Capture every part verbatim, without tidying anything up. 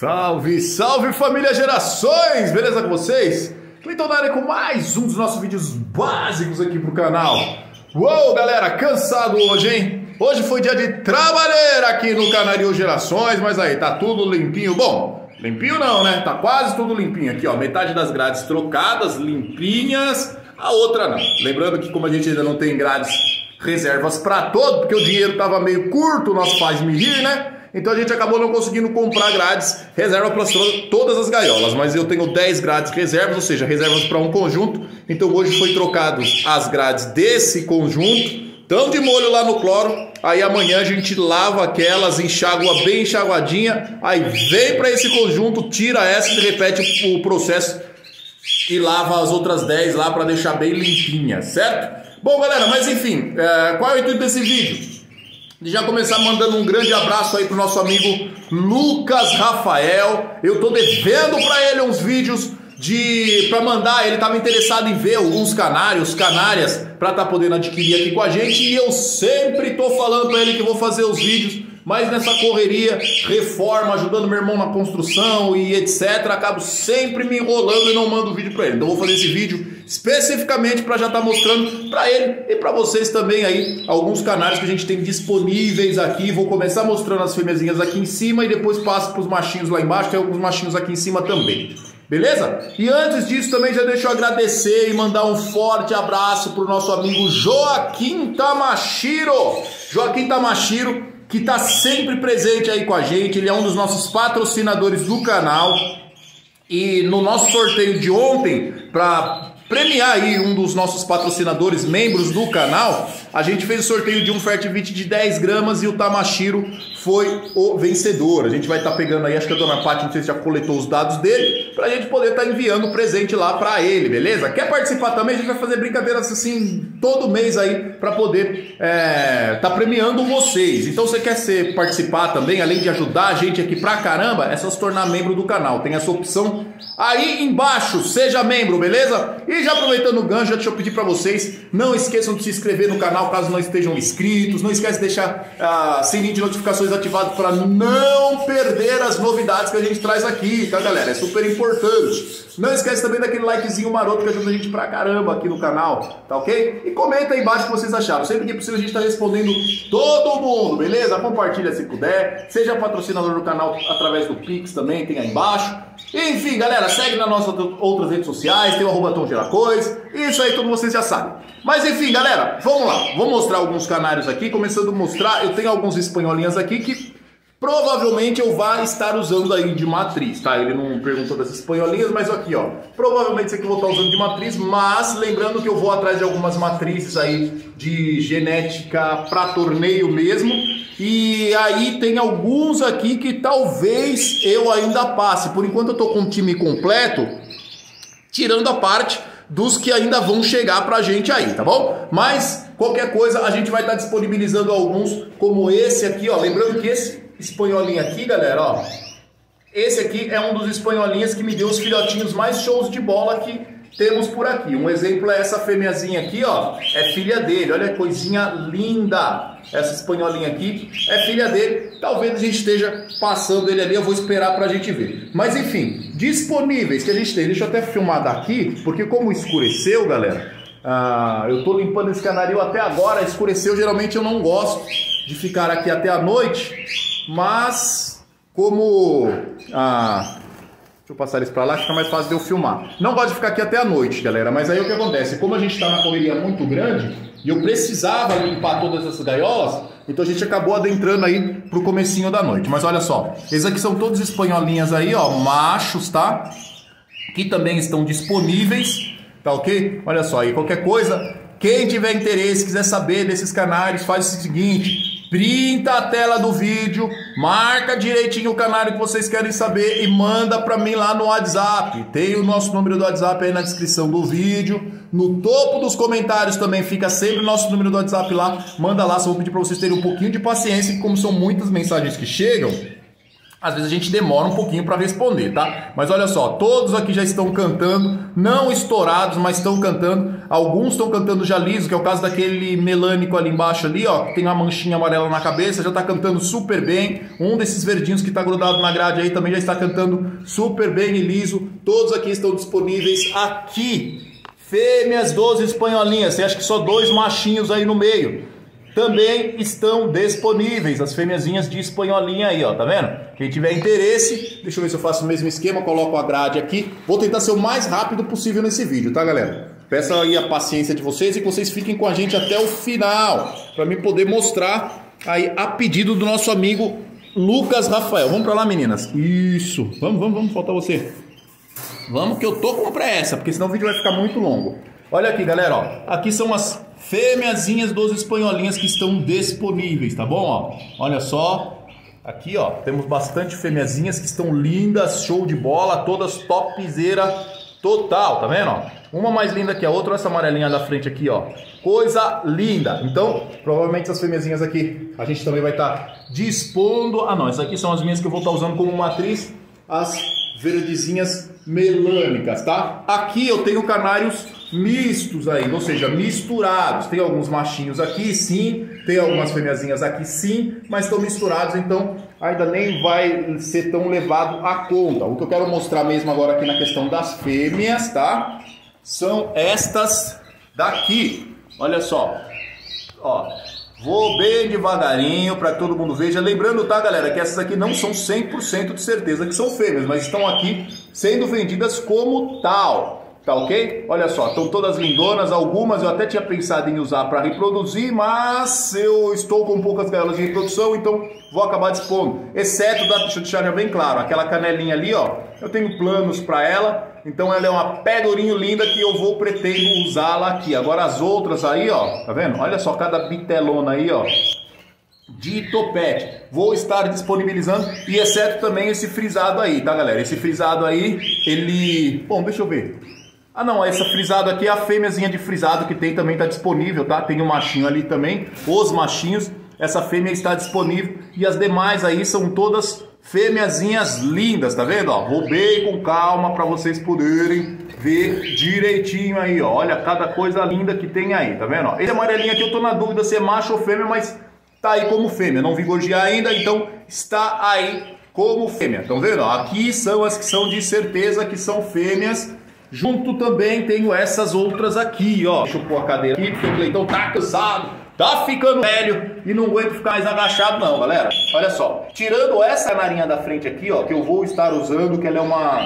Salve, salve família Gerações! Beleza com vocês? Cleiton na área com mais um dos nossos vídeos básicos aqui pro canal. Uou, galera, cansado hoje, hein? Hoje foi dia de trabalheira aqui no Canarinho Gerações, mas aí, tá tudo limpinho. Bom, limpinho não, né? Tá quase tudo limpinho aqui, ó. Metade das grades trocadas, limpinhas, a outra não. Lembrando que como a gente ainda não tem grades reservas para todo, porque o dinheiro tava meio curto, nós faz-me rir, né? Então a gente acabou não conseguindo comprar grades reserva para todas as gaiolas, mas eu tenho dez grades reservas, ou seja, reservas para um conjunto. Então hoje foi trocados as grades desse conjunto, tão de molho lá no cloro. Aí amanhã a gente lava aquelas, enxágua bem enxaguadinha, aí vem para esse conjunto, tira essa e repete o processo e lava as outras dez lá para deixar bem limpinha, certo? Bom, galera, mas enfim, é, qual é o intuito desse vídeo? De já começar mandando um grande abraço aí pro nosso amigo Lucas Rafael. Eu tô devendo para ele uns vídeos de para mandar. Ele tava interessado em ver alguns canários, canárias, para tá podendo adquirir aqui com a gente. E eu sempre tô falando para ele que vou fazer os vídeos, mas nessa correria, reforma, ajudando meu irmão na construção e etcétera, acabo sempre me enrolando e não mando vídeo para ele. Então vou fazer esse vídeo especificamente para já estar tá mostrando para ele e para vocês também aí alguns canários que a gente tem disponíveis aqui. Vou começar mostrando as fêmeazinhas aqui em cima e depois passo para os machinhos lá embaixo. Tem alguns machinhos aqui em cima também. Beleza? E antes disso também já deixo eu agradecer e mandar um forte abraço para o nosso amigo Joaquim Tamashiro. Joaquim Tamashiro, que está sempre presente aí com a gente. Ele é um dos nossos patrocinadores do canal. E no nosso sorteio de ontem, para premiar aí um dos nossos patrocinadores, membros do canal, a gente fez o sorteio de um Fertivite de dez gramas e o Tamashiro foi o vencedor. A gente vai estar tá pegando aí, acho que a dona Paty, não sei se já coletou os dados dele, pra gente poder estar tá enviando o presente lá pra ele, beleza? Quer participar também? A gente vai fazer brincadeiras assim todo mês aí pra poder é, tá premiando vocês. Então você quer ser, participar também, além de ajudar a gente aqui pra caramba, é só se tornar membro do canal. Tem essa opção aí embaixo, seja membro, beleza? E já aproveitando o gancho, já deixa eu pedir pra vocês, não esqueçam de se inscrever no canal caso não estejam inscritos, não esquece de deixar uh, sininho de notificações ativado para não perder as novidades que a gente traz aqui, tá, galera? É super importante. Não esquece também daquele likezinho maroto que ajuda a gente pra caramba aqui no canal, tá ok? E comenta aí embaixo o que vocês acharam. Sempre que possível a gente tá respondendo todo mundo, beleza? Compartilha se puder, seja patrocinador do canal através do Pix também, tem aí embaixo. Enfim, galera, segue nas nossas outras redes sociais, tem o arroba Tom Geracois, isso aí todos vocês já sabem. Mas enfim, galera, vamos lá. Vou mostrar alguns canários aqui, começando a mostrar, eu tenho alguns espanholinhas aqui que provavelmente eu vá estar usando aí de matriz, tá? Ele não perguntou dessas espanholinhas, mas aqui, ó, provavelmente isso aqui eu vou estar usando de matriz, mas lembrando que eu vou atrás de algumas matrizes aí de genética para torneio mesmo. E aí tem alguns aqui que talvez eu ainda passe. Por enquanto eu tô com o time completo, tirando a parte dos que ainda vão chegar pra gente aí, tá bom? Mas qualquer coisa a gente vai estar disponibilizando alguns, como esse aqui, ó. Lembrando que esse espanholinho aqui, galera, ó, esse aqui é um dos espanholinhos que me deu os filhotinhos mais shows de bola que temos por aqui. Um exemplo é essa fêmeazinha aqui, ó, é filha dele, olha que coisinha linda. Essa espanholinha aqui é filha dele. Talvez a gente esteja passando ele ali, eu vou esperar pra gente ver. Mas enfim, disponíveis que a gente tem. Deixa eu até filmar daqui, porque como escureceu, galera, ah, eu tô limpando esse canarinho até agora, escureceu. Geralmente eu não gosto de ficar aqui até a noite, mas como... Ah, deixa eu passar isso pra lá, que fica mais fácil de eu filmar. Não gosto de ficar aqui até a noite, galera, mas aí o que acontece? Como a gente tá na correria muito grande e eu precisava limpar todas essas gaiolas, então a gente acabou adentrando aí pro comecinho da noite. Mas olha só, esses aqui são todos espanholinhas aí, ó, machos, tá? Que também estão disponíveis, tá ok? Olha só, aí qualquer coisa, quem tiver interesse, quiser saber desses canários, faz o seguinte... Printa a tela do vídeo, marca direitinho o canário que vocês querem saber e manda pra mim lá no WhatsApp. Tem o nosso número do WhatsApp aí na descrição do vídeo. No topo dos comentários também fica sempre o nosso número do WhatsApp lá. Manda lá, só vou pedir pra vocês terem um pouquinho de paciência, que como são muitas mensagens que chegam, às vezes a gente demora um pouquinho para responder, tá? Mas olha só, todos aqui já estão cantando, não estourados, mas estão cantando. Alguns estão cantando já liso, que é o caso daquele melânico ali embaixo ali, ó, que tem uma manchinha amarela na cabeça, já está cantando super bem. Um desses verdinhos que está grudado na grade aí também já está cantando super bem e liso. Todos aqui estão disponíveis aqui. Fêmeas doze espanholinhas, você acha que só dois machinhos aí no meio? Também estão disponíveis as fêmeazinhas de espanholinha aí, ó, tá vendo? Quem tiver interesse, deixa eu ver se eu faço o mesmo esquema, coloco a grade aqui. Vou tentar ser o mais rápido possível nesse vídeo, tá, galera? Peço aí a paciência de vocês e que vocês fiquem com a gente até o final, para mim poder mostrar aí a pedido do nosso amigo Lucas Rafael. Vamos pra lá, meninas. Isso. Vamos, vamos, vamos, falta você. Vamos que eu tô com pressa, porque senão o vídeo vai ficar muito longo. Olha aqui, galera, ó. Aqui são as fêmeazinhas dos espanholinhas que estão disponíveis, tá bom? Ó, olha só, aqui ó, temos bastante fêmeazinhas que estão lindas, show de bola, todas topzera total, tá vendo? Ó? Uma mais linda que a outra, essa amarelinha da frente aqui, ó, coisa linda. Então, provavelmente essas fêmeazinhas aqui, a gente também vai estar tá dispondo. Ah não, essas aqui são as minhas que eu vou estar tá usando como matriz, as verdezinhas melânicas, tá? Aqui eu tenho canários mistos aí, ou seja, misturados. Tem alguns machinhos aqui, sim, tem algumas fêmeazinhas aqui, sim, mas estão misturados, então ainda nem vai ser tão levado à conta. O que eu quero mostrar mesmo agora aqui na questão das fêmeas, tá? São estas daqui. Olha só, ó, vou bem devagarinho para que todo mundo veja. Lembrando, tá, galera, que essas aqui não são cem por cento de certeza que são fêmeas, mas estão aqui sendo vendidas como tal. Tá ok? Olha só, estão todas lindonas, algumas eu até tinha pensado em usar para reproduzir, mas eu estou com poucas gaiolas de reprodução, então vou acabar dispondo. Exceto, da, deixa eu deixar bem claro, aquela canelinha ali, ó, eu tenho planos para ela, então ela é uma pedorinho linda que eu vou pretendo usá-la aqui. Agora as outras aí, ó, tá vendo? Olha só cada bitelona aí, ó, de topete. Vou estar disponibilizando, e exceto também esse frisado aí, tá, galera? Esse frisado aí, ele... Bom, deixa eu ver. Ah não, essa frisado aqui é a fêmeazinha de frisado que tem, também está disponível, tá? Tem um machinho ali também, os machinhos, essa fêmea está disponível. E as demais aí são todas fêmeazinhas lindas, tá vendo? Ó, vou bem com calma para vocês poderem ver direitinho aí, ó. Olha cada coisa linda que tem aí, tá vendo? Ó, esse amarelinho aqui eu tô na dúvida se é macho ou fêmea, mas tá aí como fêmea, não vi gorjear ainda, então está aí como fêmea. Estão vendo? Ó, aqui são as que são de certeza que são fêmeas. Junto também tenho essas outras aqui, ó. Deixa eu pôr a cadeira aqui, porque o Cleitão tá cansado, tá ficando velho e não aguento ficar mais agachado não, galera. Olha só, tirando essa canarinha da frente aqui, ó, que eu vou estar usando, que ela é uma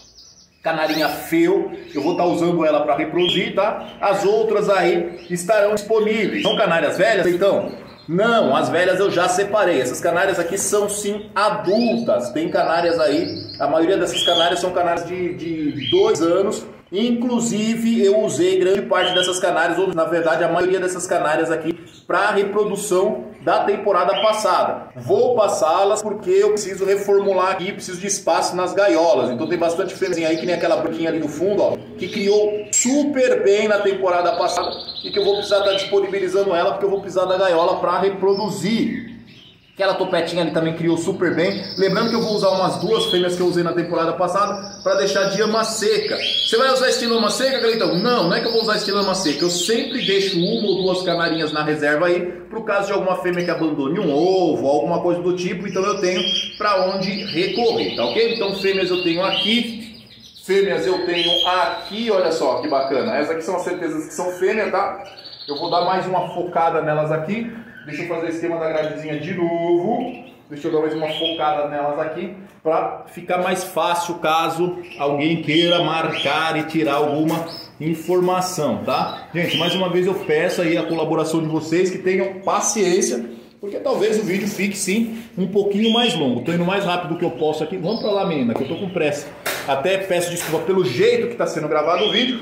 canarinha feu, eu vou estar usando ela para reproduzir, tá? As outras aí estarão disponíveis. São canárias velhas, então? Não, as velhas eu já separei. Essas canárias aqui são sim adultas. Tem canárias aí, a maioria dessas canárias são canárias de, de dois anos. Inclusive eu usei grande parte dessas canárias, ou na verdade a maioria dessas canárias aqui, para reprodução da temporada passada. Vou passá-las porque eu preciso reformular aqui, preciso de espaço nas gaiolas. Então tem bastante fêmea aí, que nem aquela branquinha ali no fundo, ó, que criou super bem na temporada passada e que eu vou precisar estar disponibilizando ela porque eu vou precisar da gaiola para reproduzir. Aquela topetinha ali também criou super bem. Lembrando que eu vou usar umas duas fêmeas que eu usei na temporada passada para deixar de ama seca. Você vai usar estilo ama seca, Cleitão? Não, não é que eu vou usar estilo ama seca. Eu sempre deixo uma ou duas canarinhas na reserva aí, pro caso de alguma fêmea que abandone um ovo, alguma coisa do tipo. Então eu tenho para onde recorrer, tá ok? Então fêmeas eu tenho aqui. Fêmeas eu tenho aqui, olha só que bacana. Essas aqui são as certezas que são fêmeas, tá? Eu vou dar mais uma focada nelas aqui. Deixa eu fazer o esquema da gradezinha de novo. Deixa eu dar mais uma focada nelas aqui, para ficar mais fácil caso alguém queira marcar e tirar alguma informação, tá? Gente, mais uma vez eu peço aí a colaboração de vocês, que tenham paciência, porque talvez o vídeo fique sim um pouquinho mais longo. Tô indo mais rápido do que eu posso aqui. Vamos pra lá, menina, que eu tô com pressa. Até peço desculpa pelo jeito que tá sendo gravado o vídeo,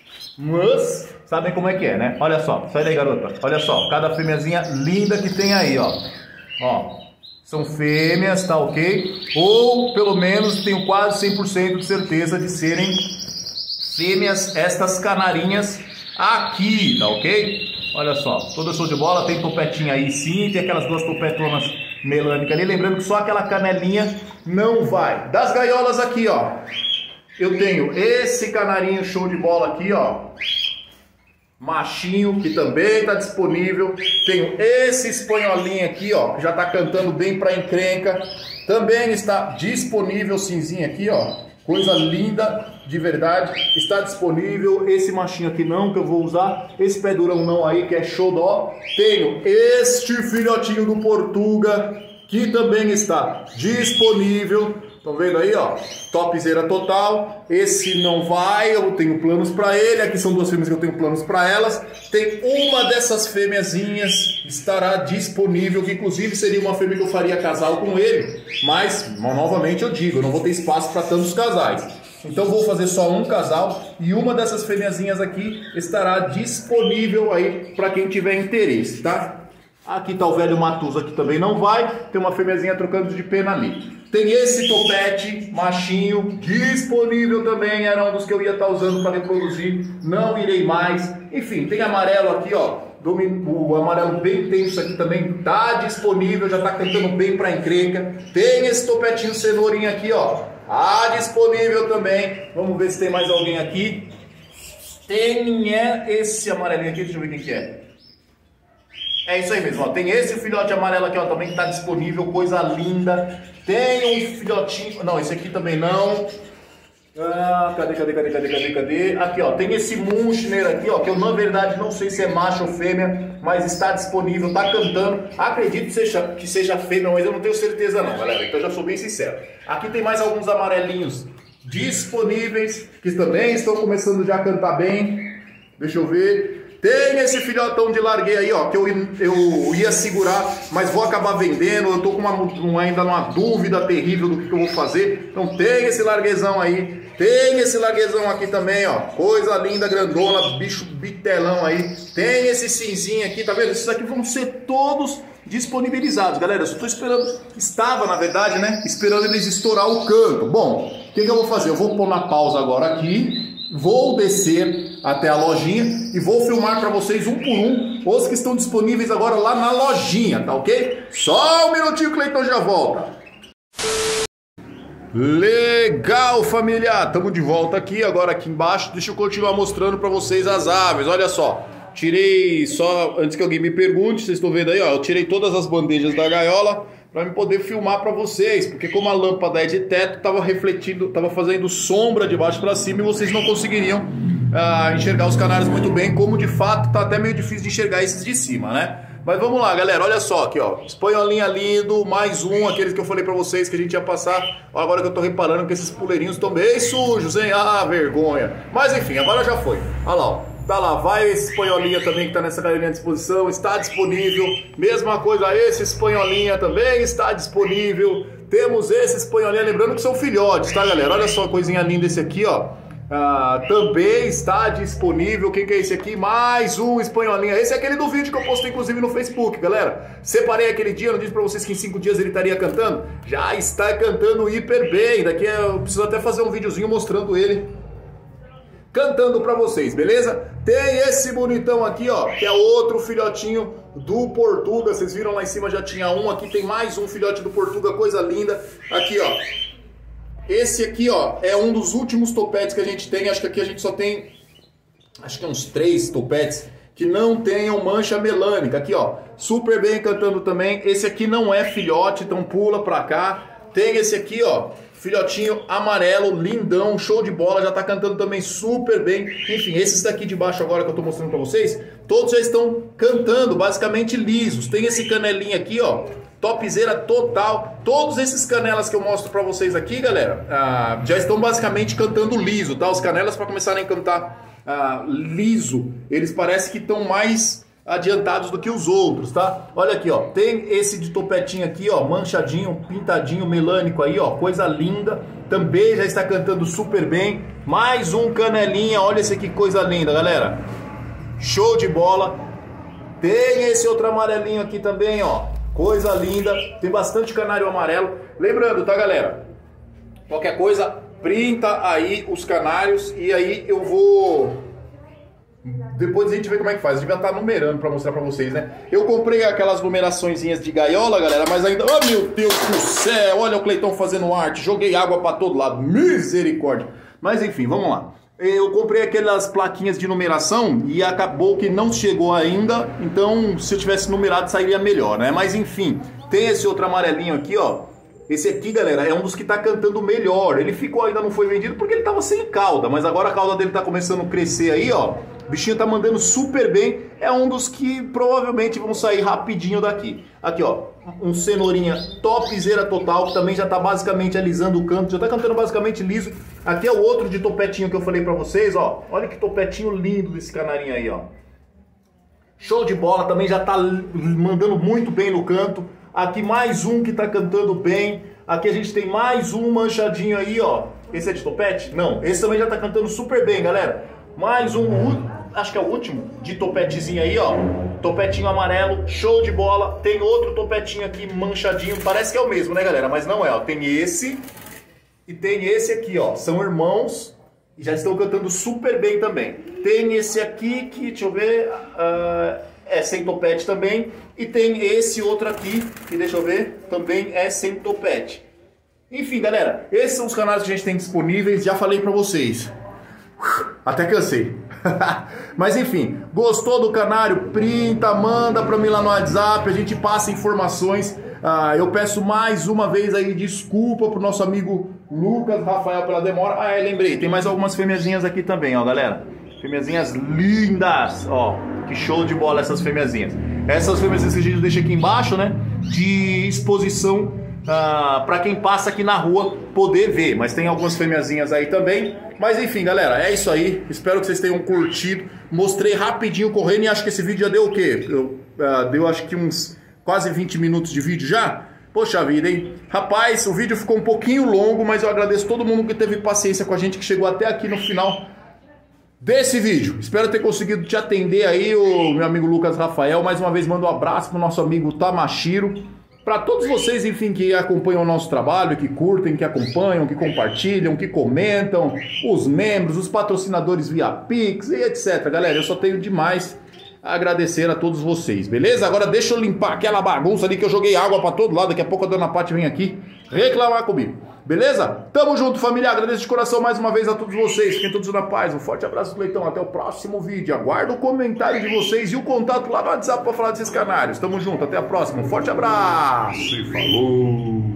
mas sabem como é que é, né? Olha só, sai daí, garota. Olha só, cada fêmeazinha linda que tem aí, ó. Ó, são fêmeas, tá ok? Ou, pelo menos, tenho quase cem por cento de certeza de serem fêmeas estas canarinhas aqui, tá ok? Olha só, toda show de bola, tem topetinha aí sim, tem aquelas duas topetonas melânica ali. Lembrando que só aquela canelinha não vai. Das gaiolas aqui, ó, eu tenho esse canarinho show de bola aqui, ó, machinho, que também está disponível. Tenho esse espanholinho aqui, ó, que já está cantando bem para encrenca. Também está disponível, cinzinho aqui, ó. Coisa linda, de verdade. Está disponível. Esse machinho aqui não, que eu vou usar. Esse pé durão não aí, que é show dó. Tenho este filhotinho do Portuga, que também está disponível. Estão vendo aí, ó? Topzera total. Esse não vai, eu tenho planos para ele. Aqui são duas fêmeas que eu tenho planos para elas. Tem uma dessas fêmeazinhas, estará disponível, que inclusive seria uma fêmea que eu faria casal com ele. Mas, novamente eu digo, eu não vou ter espaço para tantos casais. Então vou fazer só um casal e uma dessas fêmeazinhas aqui estará disponível aí para quem tiver interesse, tá? Aqui tá o velho Matusa, que também não vai. Tem uma fêmeazinha trocando de pena ali. Tem esse topete machinho disponível também. Era um dos que eu ia estar usando para reproduzir. Não irei mais. Enfim, tem amarelo aqui, ó. O amarelo bem tenso aqui também tá disponível. Já tá cantando bem para encrenca. Tem esse topetinho cenourinha aqui, ó. Tá disponível também. Vamos ver se tem mais alguém aqui. Tem esse amarelinho aqui. Deixa eu ver quem que é. É isso aí mesmo, ó. Tem esse filhote amarelo aqui, ó, também que tá disponível, coisa linda. Tem um filhotinho, não, esse aqui também não. Ah, cadê, cadê, cadê, cadê, cadê, cadê? Aqui, ó, tem esse Munchner aqui, ó, que eu na verdade não sei se é macho ou fêmea, mas está disponível, tá cantando. Acredito que seja, que seja fêmea, mas eu não tenho certeza não, galera, então eu já sou bem sincero. Aqui tem mais alguns amarelinhos disponíveis, que também estão começando já a cantar bem. Deixa eu ver. Tem esse filhotão de larguei aí, ó, que eu, eu ia segurar, mas vou acabar vendendo. Eu tô com uma, uma, ainda numa dúvida terrível do que, que eu vou fazer. Então tem esse larguezão aí. Tem esse larguezão aqui também, ó. Coisa linda, grandona, bicho bitelão aí. Tem esse cinzinho aqui, tá vendo? Esses aqui vão ser todos disponibilizados, galera. Eu só tô esperando, estava na verdade, né, esperando eles estourar o canto. Bom, o que, que eu vou fazer? Eu vou pôr na pausa agora aqui. Vou descer até a lojinha e vou filmar para vocês um por um os que estão disponíveis agora lá na lojinha, tá ok? Só um minutinho, Cleiton já volta. Legal, família! Estamos de volta aqui, agora aqui embaixo. Deixa eu continuar mostrando para vocês as aves. Olha só, tirei só, antes que alguém me pergunte, vocês estão vendo aí, ó, eu tirei todas as bandejas da gaiola para me poder filmar para vocês, porque como a lâmpada é de teto, estava refletindo, estava fazendo sombra de baixo para cima e vocês não conseguiriam ah, enxergar os canários muito bem, como de fato tá até meio difícil de enxergar esses de cima, né? Mas vamos lá, galera, olha só aqui, ó, espanholinha lindo, mais um, aqueles que eu falei para vocês que a gente ia passar. Agora que eu tô reparando que esses puleirinhos estão bem sujos, hein? Ah, vergonha. Mas enfim, agora já foi. Olha lá, ó. Tá lá, vai esse espanholinha também que tá nessa galeria à disposição, está disponível. Mesma coisa, esse espanholinha também está disponível. Temos esse espanholinha, lembrando que são filhotes, tá, galera? Olha só a coisinha linda esse aqui, ó. Ah, também está disponível. Quem que é esse aqui? Mais um espanholinha. Esse é aquele do vídeo que eu postei inclusive no Facebook, galera. Separei aquele dia, não disse pra vocês que em cinco dias ele estaria cantando? Já está cantando hiper bem. Daqui eu preciso até fazer um videozinho mostrando ele cantando pra vocês, beleza? Tem esse bonitão aqui, ó, que é outro filhotinho do Portuga. Vocês viram lá em cima já tinha um, aqui tem mais um filhote do Portuga, coisa linda. Aqui, ó, esse aqui, ó, é um dos últimos topetes que a gente tem. Acho que aqui a gente só tem, acho que é uns três topetes que não tenham mancha melânica. Aqui, ó, super bem cantando também. Esse aqui não é filhote, então pula pra cá. Tem esse aqui, ó, filhotinho amarelo, lindão, show de bola, já tá cantando também super bem. Enfim, esses daqui de baixo agora que eu tô mostrando pra vocês, todos já estão cantando, basicamente lisos. Tem esse canelinha aqui, ó, topzera total. Todos esses canelas que eu mostro pra vocês aqui, galera, ah, já estão basicamente cantando liso, tá? Os canelas, pra começarem a cantar ah, liso, eles parecem que estão mais adiantados do que os outros, tá? Olha aqui, ó, tem esse de topetinho aqui, ó, manchadinho, pintadinho, melânico aí, ó, coisa linda. Também já está cantando super bem. Mais um canelinha, olha esse aqui, coisa linda, galera. Show de bola. Tem esse outro amarelinho aqui também, ó, coisa linda. Tem bastante canário amarelo. Lembrando, tá, galera? Qualquer coisa, printa aí os canários e aí eu vou depois a gente vê como é que faz. A gente vai estar numerando pra mostrar pra vocês, né? Eu comprei aquelas numeraçõezinhas de gaiola, galera, mas ainda... Oh, meu Deus do céu! Olha o Cleitão fazendo arte. Joguei água pra todo lado. Misericórdia! Mas enfim, vamos lá. Eu comprei aquelas plaquinhas de numeração e acabou que não chegou ainda. Então, se eu tivesse numerado, sairia melhor, né? Mas enfim, tem esse outro amarelinho aqui, ó. Esse aqui, galera, é um dos que tá cantando melhor. Ele ficou, ainda não foi vendido porque ele tava sem cauda. Mas agora a cauda dele tá começando a crescer aí, ó. O bichinho tá mandando super bem. É um dos que provavelmente vão sair rapidinho daqui. Aqui, ó. Um cenourinha topzera total, que também já tá basicamente alisando o canto. Já tá cantando basicamente liso. Aqui é o outro de topetinho que eu falei pra vocês, ó. Olha que topetinho lindo desse canarinho aí, ó. Show de bola. Também já tá mandando muito bem no canto. Aqui mais um que tá cantando bem. Aqui a gente tem mais um manchadinho aí, ó. Esse é de topete? Não, esse também já tá cantando super bem, galera. Mais um, acho que é o último, de topetezinho aí, ó. Topetinho amarelo, show de bola. Tem outro topetinho aqui manchadinho. Parece que é o mesmo, né, galera? Mas não é, ó. Tem esse e tem esse aqui, ó. São irmãos e já estão cantando super bem também. Tem esse aqui que, deixa eu ver... Uh... é sem topete também, e tem esse outro aqui, que deixa eu ver, também é sem topete. Enfim, galera, esses são os canais que a gente tem disponíveis, já falei pra vocês. Até cansei. Mas enfim, gostou do canário? Printa, manda pra mim lá no WhatsApp, a gente passa informações. Ah, eu peço mais uma vez aí desculpa pro nosso amigo Lucas Rafael pela demora. Ah, é, lembrei, tem mais algumas fêmeazinhas aqui também, ó, galera. Fêmeazinhas lindas, ó, que show de bola essas fêmeazinhas. Essas fêmeazinhas que a gente deixa aqui embaixo, né, de exposição uh, para quem passa aqui na rua poder ver. Mas tem algumas fêmeazinhas aí também. Mas enfim, galera, é isso aí. Espero que vocês tenham curtido. Mostrei rapidinho correndo e acho que esse vídeo já deu o quê? Eu, uh, deu acho que uns quase vinte minutos de vídeo já. Poxa vida, hein? Rapaz, o vídeo ficou um pouquinho longo, mas eu agradeço todo mundo que teve paciência com a gente, que chegou até aqui no final desse vídeo. Espero ter conseguido te atender aí, o meu amigo Lucas Rafael. Mais uma vez mando um abraço pro nosso amigo Tamashiro. Para todos vocês, enfim, que acompanham o nosso trabalho, que curtem, que acompanham, que compartilham, que comentam, os membros, os patrocinadores via Pix e etcétera. Galera, eu só tenho demais a agradecer a todos vocês, beleza? Agora deixa eu limpar aquela bagunça ali que eu joguei água para todo lado. Daqui a pouco a dona Paty vem aqui reclamar comigo. Beleza? Tamo junto, família. Agradeço de coração mais uma vez a todos vocês. Fiquem todos na paz. Um forte abraço, Cleitão. Até o próximo vídeo. Aguardo o comentário de vocês e o contato lá no WhatsApp para falar desses canários. Tamo junto. Até a próxima. Um forte abraço e falou!